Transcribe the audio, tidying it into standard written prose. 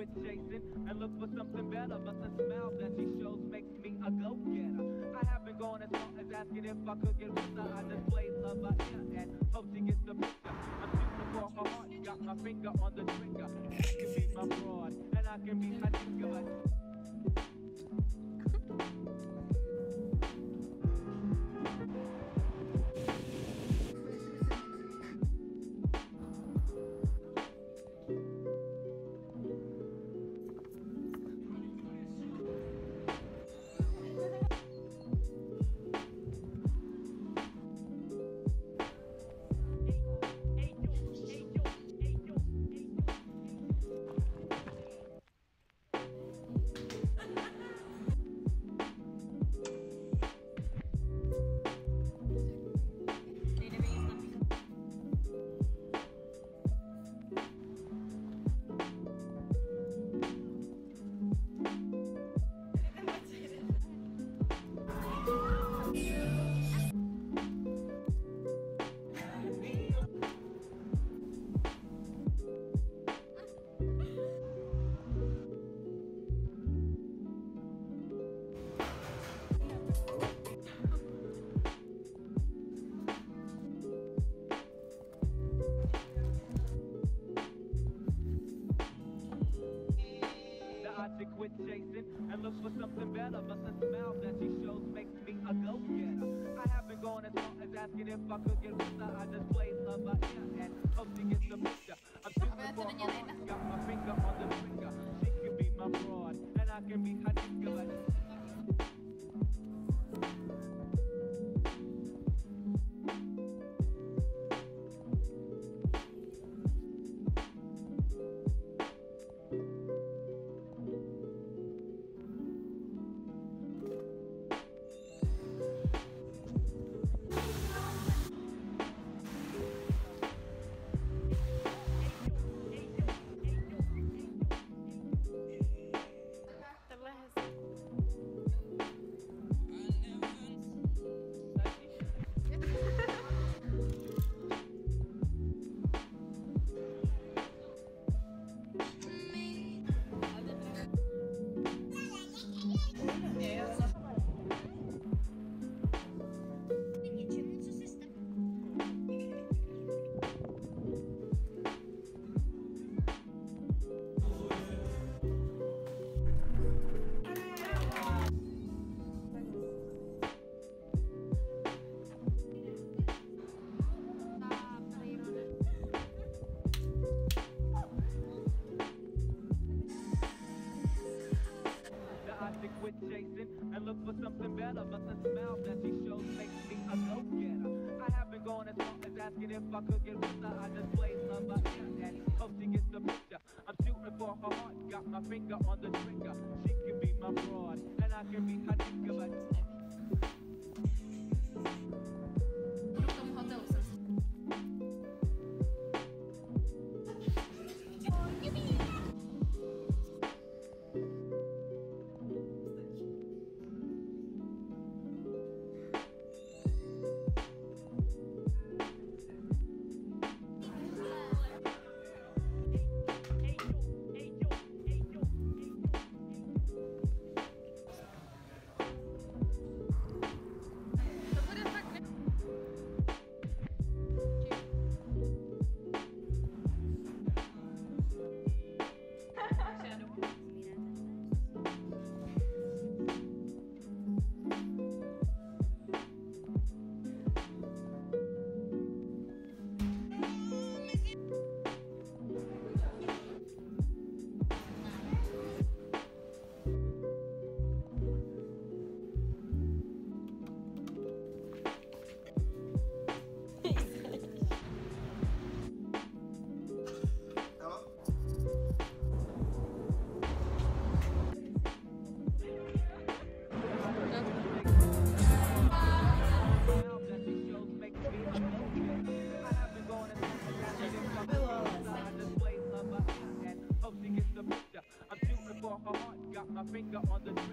quit chasing and look for something better, but the smile that she shows makes me a go-getter. I haven't gone as far as asking if I could get with her. I just play love by ear and hope she gets the picture. I'm shooting for her heart, got my finger on the trigger. She can be my broad, and I can be her nigga, but quit chasing and look for something better, but the smile that she shows makes me a go-getter. I haven't gone as far as asking if I could get with her. I just play love by ear and hope she gets the picture. I'm shooting for her heart, got my finger on the trigger. She can be my broad, and I can be her nigga, but quit chasing and look for something better, but the smile that she shows makes me a go-getter. I haven't gone as far as asking if I could get with her. I just play love by ear and hope she gets the picture. I'm shooting for her heart, got my finger on the trigger. She can be my broad, and I can be her nigga, but my finger on the